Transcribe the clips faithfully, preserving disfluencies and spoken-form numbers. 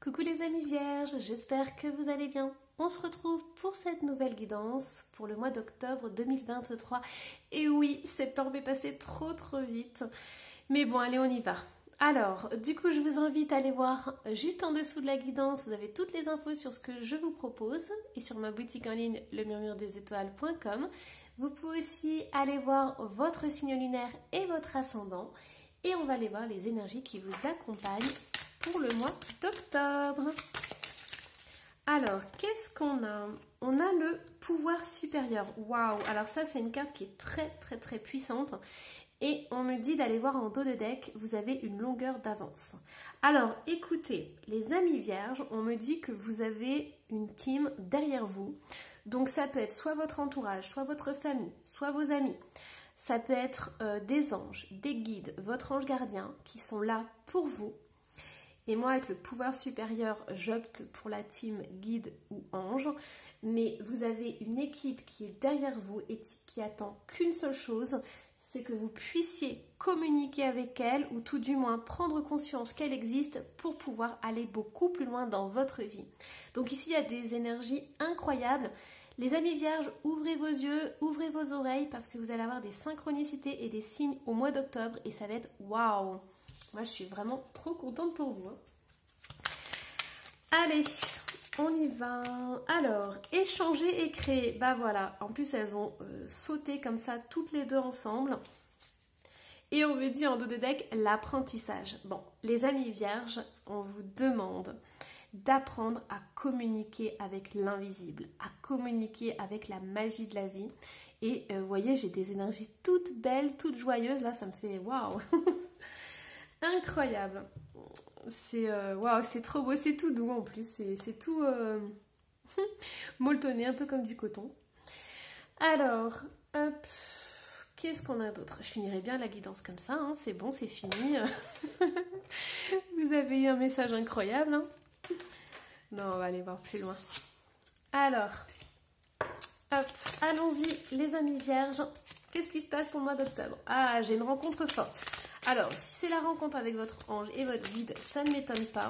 Coucou les amis vierges, j'espère que vous allez bien. On se retrouve pour cette nouvelle guidance pour le mois d'octobre deux mille vingt-trois. Et oui, septembre est passé trop trop vite. Mais bon, allez, on y va. Alors, du coup, je vous invite à aller voir juste en dessous de la guidance. Vous avez toutes les infos sur ce que je vous propose et sur ma boutique en ligne le murmure des étoiles point com. Vous pouvez aussi aller voir votre signe lunaire et votre ascendant. Et on va aller voir les énergies qui vous accompagnent pour le mois d'octobre. Alors, qu'est-ce qu'on a? On a le pouvoir supérieur. Waouh! Alors ça, c'est une carte qui est très très très puissante. Et on me dit d'aller voir en dos de deck, vous avez une longueur d'avance. Alors, écoutez, les amis vierges, on me dit que vous avez une team derrière vous. Donc ça peut être soit votre entourage, soit votre famille, soit vos amis. Ça peut être euh, des anges, des guides, votre ange gardien qui sont là pour vous. Et moi, avec le pouvoir supérieur, j'opte pour la team guide ou ange. Mais vous avez une équipe qui est derrière vous et qui attend qu'une seule chose, c'est que vous puissiez communiquer avec elle ou tout du moins prendre conscience qu'elle existe pour pouvoir aller beaucoup plus loin dans votre vie. Donc ici, il y a des énergies incroyables. Les amis vierges, ouvrez vos yeux, ouvrez vos oreilles parce que vous allez avoir des synchronicités et des signes au mois d'octobre et ça va être waouh! Moi, je suis vraiment trop contente pour vous. Hein. Allez, on y va. Alors, échanger et créer. Bah voilà, en plus, elles ont euh, sauté comme ça, toutes les deux ensemble. Et on me dit en dos de deck, l'apprentissage. Bon, les amis vierges, on vous demande d'apprendre à communiquer avec l'invisible, à communiquer avec la magie de la vie. Et euh, vous voyez, j'ai des énergies toutes belles, toutes joyeuses. Là, ça me fait waouh! Incroyable. C'est euh, waouh, c'est trop beau, c'est tout doux en plus. C'est tout euh, molletonné, un peu comme du coton. Alors, hop, qu'est-ce qu'on a d'autre? Je finirai bien la guidance comme ça, hein, c'est bon, c'est fini. Vous avez eu un message incroyable. Hein. Non, on va aller voir plus loin. Alors, hop, allons-y les amis vierges. Qu'est-ce qui se passe pour le mois d'octobre? Ah, j'ai une rencontre forte. Alors, si c'est la rencontre avec votre ange et votre guide, ça ne m'étonne pas.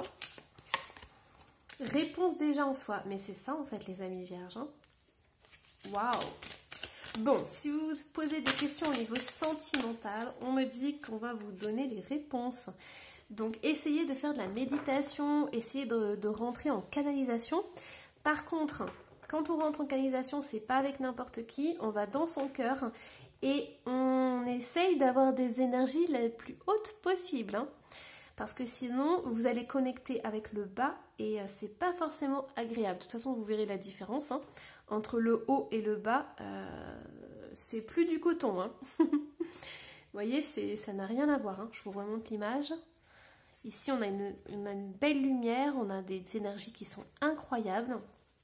Réponse déjà en soi. Mais c'est ça en fait les amis vierges. Hein. Waouh! Bon, si vous posez des questions au niveau sentimental, on me dit qu'on va vous donner les réponses. Donc, essayez de faire de la méditation, essayez de, de rentrer en canalisation. Par contre, quand on rentre en canalisation, c'est pas avec n'importe qui, on va dans son cœur et on essaye d'avoir des énergies les plus hautes possibles. Hein, parce que sinon, vous allez connecter avec le bas et euh, c'est pas forcément agréable. De toute façon, vous verrez la différence. Hein, entre le haut et le bas, euh, c'est plus du coton. Hein. Vous voyez, ça n'a rien à voir. Hein. Je vous remonte l'image. Ici, on a, une, on a une belle lumière, on a des énergies qui sont incroyables.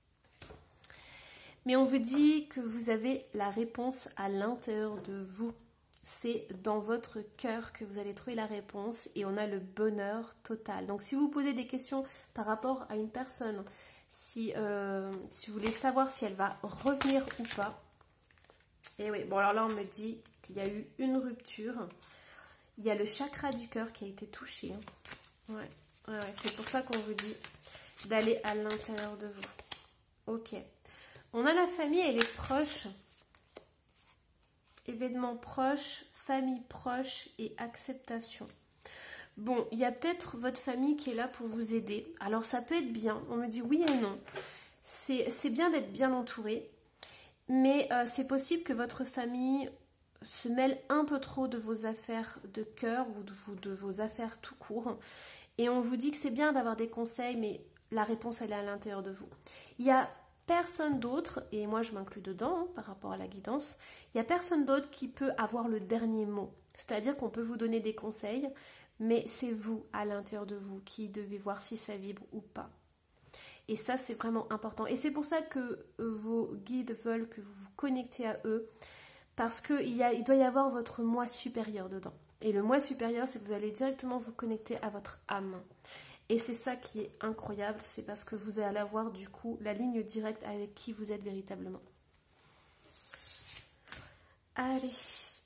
Mais on vous dit que vous avez la réponse à l'intérieur de vous. C'est dans votre cœur que vous allez trouver la réponse et on a le bonheur total. Donc si vous posez des questions par rapport à une personne, si, euh, si vous voulez savoir si elle va revenir ou pas. Et oui, bon alors là on me dit qu'il y a eu une rupture. Il y a le chakra du cœur qui a été touché. Ouais, ouais, ouais. C'est pour ça qu'on vous dit d'aller à l'intérieur de vous. Ok. On a la famille et les proches, événements proches, famille proche et acceptation. Bon, il y a peut-être votre famille qui est là pour vous aider. Alors ça peut être bien, on me dit oui et non. C'est bien d'être bien entouré, mais euh, c'est possible que votre famille se mêle un peu trop de vos affaires de cœur ou de, vous, de vos affaires tout court. Et on vous dit que c'est bien d'avoir des conseils, mais la réponse elle est à l'intérieur de vous. Il y a personne d'autre, et moi je m'inclus dedans hein, par rapport à la guidance, il n'y a personne d'autre qui peut avoir le dernier mot. C'est-à-dire qu'on peut vous donner des conseils, mais c'est vous, à l'intérieur de vous, qui devez voir si ça vibre ou pas. Et ça, c'est vraiment important. Et c'est pour ça que vos guides veulent que vous vous connectez à eux, parce qu'il y a, il doit y avoir votre moi supérieur dedans. Et le moi supérieur, c'est que vous allez directement vous connecter à votre âme. Et c'est ça qui est incroyable, c'est parce que vous allez avoir du coup la ligne directe avec qui vous êtes véritablement. Allez,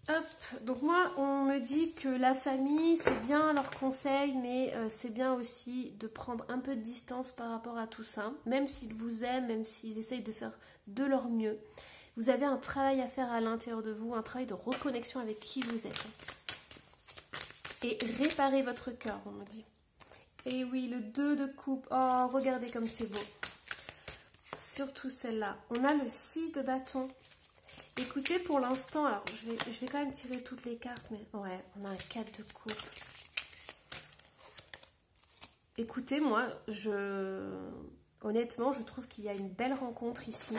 Hop, donc moi on me dit que la famille c'est bien leurs conseils, mais euh, c'est bien aussi de prendre un peu de distance par rapport à tout ça, même s'ils vous aiment, même s'ils essayent de faire de leur mieux. Vous avez un travail à faire à l'intérieur de vous, un travail de reconnexion avec qui vous êtes. Et réparer votre cœur, on me dit. Et oui, le deux de coupe, oh regardez comme c'est beau. Surtout celle-là. On a le six de bâton. Écoutez, pour l'instant, alors je vais, je vais quand même tirer toutes les cartes, mais ouais, on a un quatre de coupe. Écoutez, moi, je honnêtement, je trouve qu'il y a une belle rencontre ici.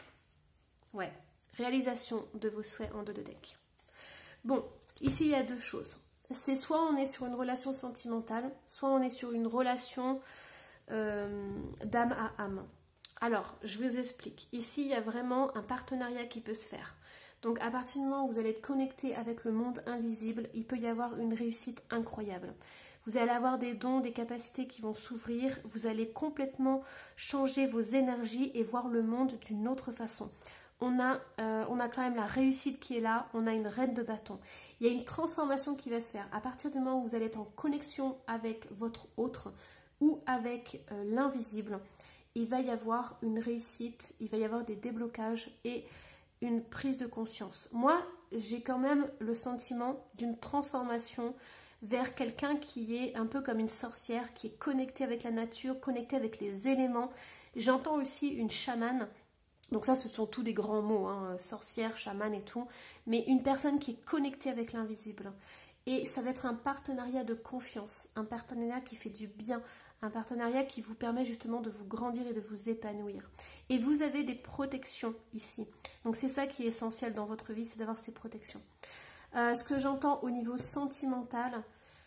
Ouais, réalisation de vos souhaits en deux de deck. Bon, ici, il y a deux choses. C'est soit on est sur une relation sentimentale, soit on est sur une relation euh, d'âme à âme. Alors, je vous explique. Ici, il y a vraiment un partenariat qui peut se faire. Donc, à partir du moment où vous allez être connecté avec le monde invisible, il peut y avoir une réussite incroyable. Vous allez avoir des dons, des capacités qui vont s'ouvrir. Vous allez complètement changer vos énergies et voir le monde d'une autre façon. On a, euh, on a quand même la réussite qui est là. On a une reine de bâton. Il y a une transformation qui va se faire. À partir du moment où vous allez être en connexion avec votre autre ou avec euh, l'invisible, il va y avoir une réussite, il va y avoir des déblocages et une prise de conscience. Moi, j'ai quand même le sentiment d'une transformation vers quelqu'un qui est un peu comme une sorcière, qui est connectée avec la nature, connectée avec les éléments. J'entends aussi une chamane. Donc ça, ce sont tous des grands mots, hein, sorcière, chamane et tout. Mais une personne qui est connectée avec l'invisible. Et ça va être un partenariat de confiance, un partenariat qui fait du bien, un partenariat qui vous permet justement de vous grandir et de vous épanouir. Et vous avez des protections ici. Donc c'est ça qui est essentiel dans votre vie, c'est d'avoir ces protections. Euh, ce que j'entends au niveau sentimental,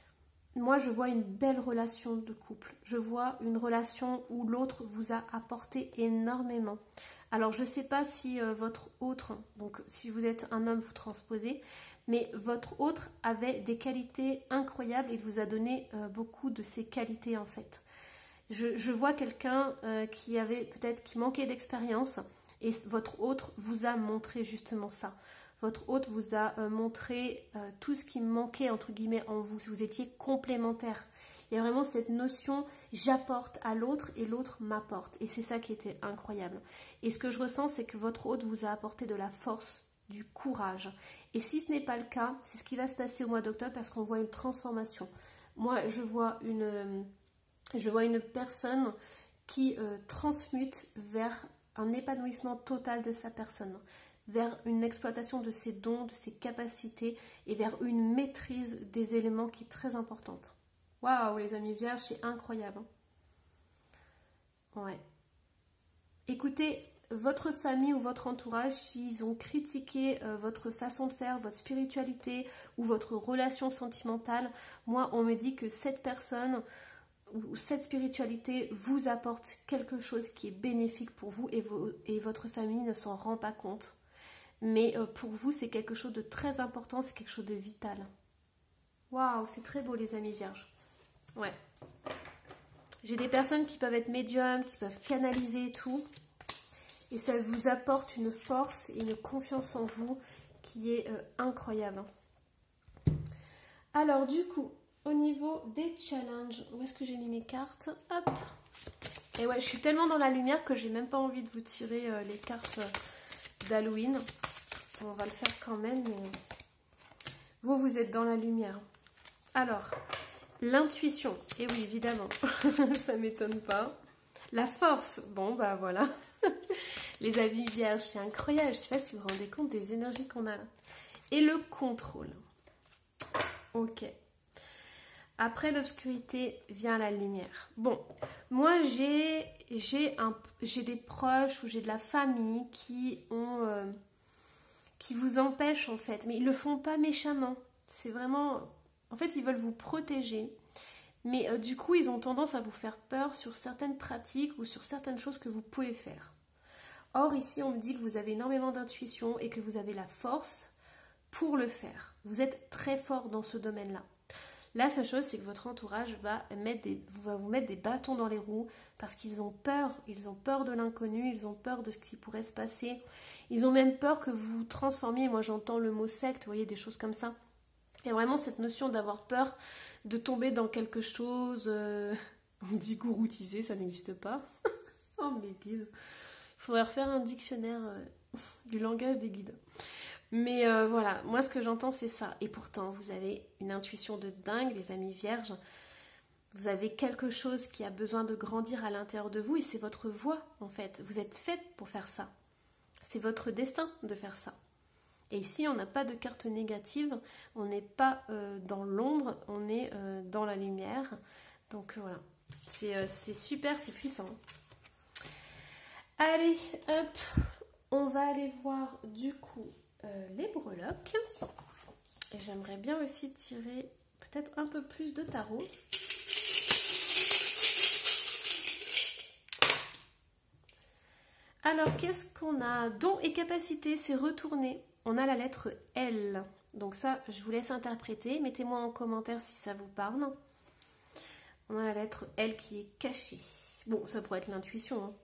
moi je vois une belle relation de couple. Je vois une relation où l'autre vous a apporté énormément. Alors je ne sais pas si euh, votre autre, donc si vous êtes un homme, vous transposez, mais votre autre avait des qualités incroyables et il vous a donné euh, beaucoup de ces qualités en fait. Je, je vois quelqu'un euh, qui avait peut-être qui manquait d'expérience et votre autre vous a montré justement ça. Votre autre vous a euh, montré euh, tout ce qui manquait entre guillemets en vous. Vous étiez complémentaires. Il y a vraiment cette notion j'apporte à l'autre et l'autre m'apporte. Et c'est ça qui était incroyable. Et ce que je ressens, c'est que votre autre vous a apporté de la force, du courage. Et si ce n'est pas le cas, c'est ce qui va se passer au mois d'octobre parce qu'on voit une transformation. Moi, je vois une, je vois une personne qui euh, transmute vers un épanouissement total de sa personne, vers une exploitation de ses dons, de ses capacités et vers une maîtrise des éléments qui est très importante. Waouh, les amis vierges, c'est incroyable. Ouais. Écoutez, votre famille ou votre entourage, s'ils ont critiqué euh, votre façon de faire, votre spiritualité ou votre relation sentimentale, moi, on me dit que cette personne ou cette spiritualité vous apporte quelque chose qui est bénéfique pour vous et, vos, et votre famille ne s'en rend pas compte. Mais euh, pour vous, c'est quelque chose de très important, c'est quelque chose de vital. Waouh, c'est très beau les amis vierges. Ouais. J'ai des personnes qui peuvent être médiums, qui peuvent canaliser et tout. Et ça vous apporte une force et une confiance en vous qui est euh, incroyable. Alors du coup, au niveau des challenges, où est-ce que j'ai mis mes cartes? Hop. Et ouais, je suis tellement dans la lumière que j'ai même pas envie de vous tirer euh, les cartes euh, d'Halloween. On va le faire quand même, mais vous, vous êtes dans la lumière. Alors, l'intuition. Et oui, évidemment, ça m'étonne pas. La force. Bon, bah voilà. Les amis vierges, c'est incroyable. Je ne sais pas si vous vous rendez compte des énergies qu'on a là. Et le contrôle. Ok. Après l'obscurité vient la lumière. Bon, moi j'ai j'ai un j'ai des proches ou j'ai de la famille qui ont euh, qui vous empêchent en fait, mais ils le font pas méchamment. C'est vraiment, en fait, ils veulent vous protéger. Mais euh, du coup, ils ont tendance à vous faire peur sur certaines pratiques ou sur certaines choses que vous pouvez faire. Or, ici, on me dit que vous avez énormément d'intuition et que vous avez la force pour le faire. Vous êtes très fort dans ce domaine-là. La seule chose, c'est que votre entourage va, mettre des, va vous mettre des bâtons dans les roues parce qu'ils ont peur. Ils ont peur de l'inconnu, ils ont peur de ce qui pourrait se passer. Ils ont même peur que vous vous transformiez. Moi, j'entends le mot secte, vous voyez, des choses comme ça. Et vraiment, cette notion d'avoir peur de tomber dans quelque chose... Euh, on dit gouroutisé, ça n'existe pas. Oh, mes guides. Il faudrait refaire un dictionnaire euh, du langage des guides. Mais euh, voilà, moi ce que j'entends c'est ça. Et pourtant, vous avez une intuition de dingue, les amis vierges. Vous avez quelque chose qui a besoin de grandir à l'intérieur de vous et c'est votre voie en fait. Vous êtes faite pour faire ça. C'est votre destin de faire ça. Et ici, on n'a pas de carte négative. On n'est pas euh, dans l'ombre, on est euh, dans la lumière. Donc euh, voilà, c'est euh, c'est super, c'est puissant. Allez, hop, on va aller voir du coup... Euh, les breloques. Et j'aimerais bien aussi tirer peut-être un peu plus de tarot. Alors, qu'est-ce qu'on a? Don et capacité, c'est retourné. On a la lettre L. Donc ça, je vous laisse interpréter. Mettez-moi en commentaire si ça vous parle. On a la lettre L qui est cachée. Bon, ça pourrait être l'intuition, hein.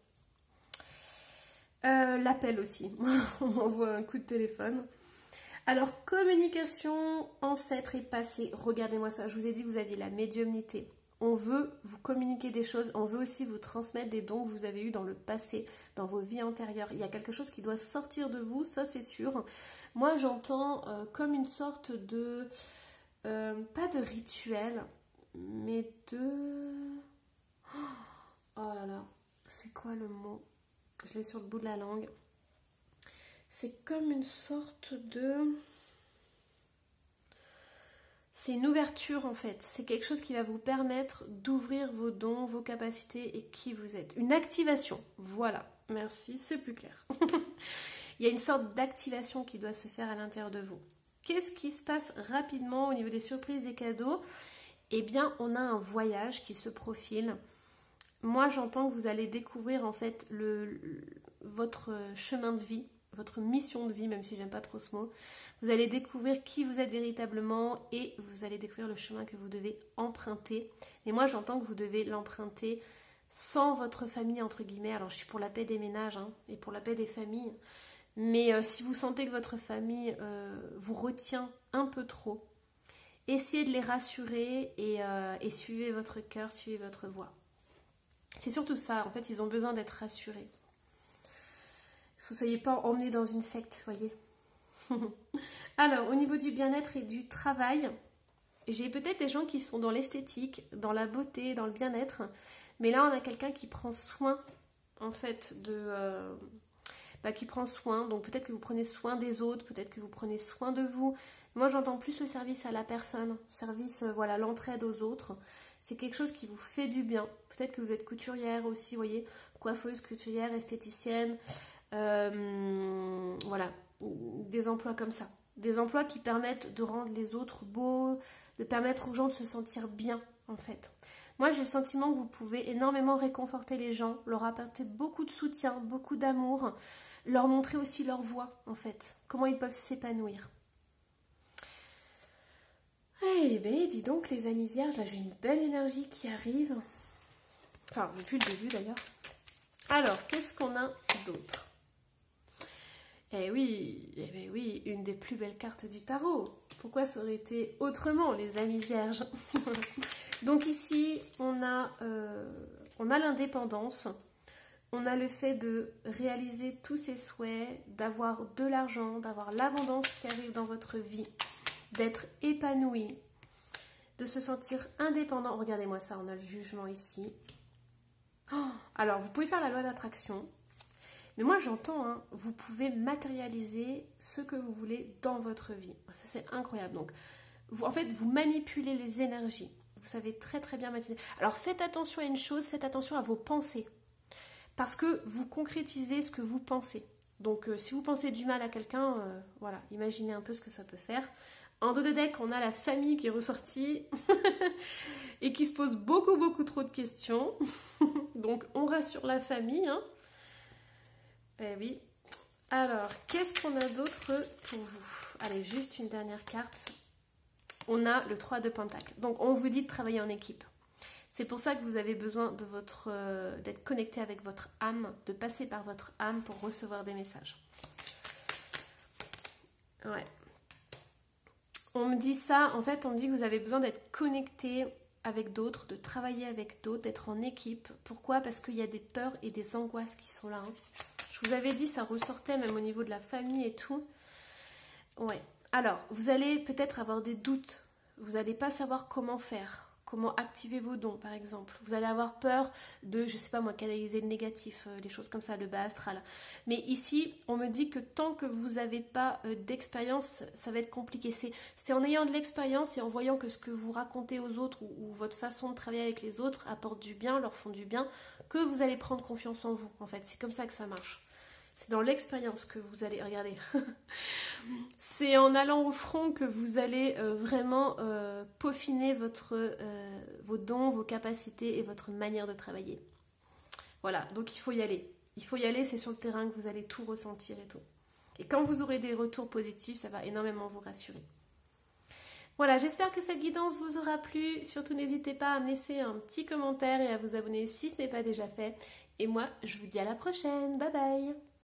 Euh, l'appel aussi, on m'envoie un coup de téléphone. Alors, communication, ancêtre et passé, regardez-moi ça, je vous ai dit que vous aviez la médiumnité. On veut vous communiquer des choses, on veut aussi vous transmettre des dons que vous avez eus dans le passé, dans vos vies antérieures. Il y a quelque chose qui doit sortir de vous, ça c'est sûr. Moi j'entends euh, comme une sorte de, euh, pas de rituel, mais de... Oh là là, c'est quoi le mot ? Je l'ai sur le bout de la langue. C'est comme une sorte de... C'est une ouverture en fait. C'est quelque chose qui va vous permettre d'ouvrir vos dons, vos capacités et qui vous êtes. Une activation. Voilà. Merci, c'est plus clair. Il y a une sorte d'activation qui doit se faire à l'intérieur de vous. Qu'est-ce qui se passe rapidement au niveau des surprises, des cadeaux? Eh bien, on a un voyage qui se profile. Moi, j'entends que vous allez découvrir en fait le, le, votre chemin de vie, votre mission de vie, même si j'aime pas trop ce mot. Vous allez découvrir qui vous êtes véritablement et vous allez découvrir le chemin que vous devez emprunter. Et moi, j'entends que vous devez l'emprunter sans votre famille, entre guillemets. Alors, je suis pour la paix des ménages hein, et pour la paix des familles. Mais euh, si vous sentez que votre famille euh, vous retient un peu trop, essayez de les rassurer et, euh, et suivez votre cœur, suivez votre voie. C'est surtout ça, en fait, ils ont besoin d'être rassurés. Vous ne soyez pas emmenés dans une secte, voyez. Alors, au niveau du bien-être et du travail, j'ai peut-être des gens qui sont dans l'esthétique, dans la beauté, dans le bien-être. Mais là, on a quelqu'un qui prend soin, en fait, de... Euh, bah, qui prend soin. Donc, peut-être que vous prenez soin des autres, peut-être que vous prenez soin de vous. Moi, j'entends plus le service à la personne, service, euh, voilà, l'entraide aux autres. C'est quelque chose qui vous fait du bien. Peut-être que vous êtes couturière aussi, vous voyez, coiffeuse, couturière, esthéticienne, euh, voilà, des emplois comme ça. Des emplois qui permettent de rendre les autres beaux, de permettre aux gens de se sentir bien, en fait. Moi, j'ai le sentiment que vous pouvez énormément réconforter les gens, leur apporter beaucoup de soutien, beaucoup d'amour, leur montrer aussi leur voie, en fait, comment ils peuvent s'épanouir. Eh bien, dis donc, les amis vierges, là, j'ai une belle énergie qui arrive. Enfin, depuis le début, d'ailleurs. Alors, qu'est-ce qu'on a d'autre? Eh oui, eh bien oui, une des plus belles cartes du tarot. Pourquoi ça aurait été autrement, les amis vierges? Donc ici, on a, euh, on a l'indépendance. On a le fait de réaliser tous ses souhaits, d'avoir de l'argent, d'avoir l'abondance qui arrive dans votre vie, d'être épanoui, de se sentir indépendant. Regardez-moi ça, on a le jugement ici. Oh, alors, vous pouvez faire la loi d'attraction. Mais moi, j'entends, hein, vous pouvez matérialiser ce que vous voulez dans votre vie. Ça, c'est incroyable. Donc, vous, en fait, vous manipulez les énergies. Vous savez très, très bien manipuler. Alors, faites attention à une chose, faites attention à vos pensées. Parce que vous concrétisez ce que vous pensez. Donc, euh, si vous pensez du mal à quelqu'un, euh, voilà, imaginez un peu ce que ça peut faire. En dos de deck, on a la famille qui est ressortie et qui se pose beaucoup, beaucoup trop de questions. Donc, on rassure la famille, hein. Eh oui. Alors, qu'est-ce qu'on a d'autre pour vous? Allez, juste une dernière carte. on a le trois de Pentacle. Donc on vous dit de travailler en équipe. C'est pour ça que vous avez besoin de votre euh, d'être connecté avec votre âme, de passer par votre âme pour recevoir des messages. Ouais. On me dit ça, en fait, on me dit que vous avez besoin d'être connecté avec d'autres, de travailler avec d'autres, d'être en équipe. Pourquoi? Parce qu'il y a des peurs et des angoisses qui sont là. Hein. Je vous avais dit, ça ressortait même au niveau de la famille et tout. Ouais. Alors, vous allez peut-être avoir des doutes. Vous n'allez pas savoir comment faire. Comment activer vos dons, par exemple. Vous allez avoir peur de, je sais pas moi, canaliser le négatif, euh, les choses comme ça, le bas astral. Mais ici, on me dit que tant que vous n'avez pas euh, d'expérience, ça va être compliqué. C'est en ayant de l'expérience et en voyant que ce que vous racontez aux autres ou, ou votre façon de travailler avec les autres apporte du bien, leur font du bien, que vous allez prendre confiance en vous, en fait. C'est comme ça que ça marche. C'est dans l'expérience que vous allez... Regardez. C'est en allant au front que vous allez euh, vraiment euh, peaufiner votre, euh, vos dons, vos capacités et votre manière de travailler. Voilà, donc il faut y aller. Il faut y aller, c'est sur le terrain que vous allez tout ressentir et tout. Et quand vous aurez des retours positifs, ça va énormément vous rassurer. Voilà, j'espère que cette guidance vous aura plu. Surtout, n'hésitez pas à me laisser un petit commentaire et à vous abonner si ce n'est pas déjà fait. Et moi, je vous dis à la prochaine. Bye bye!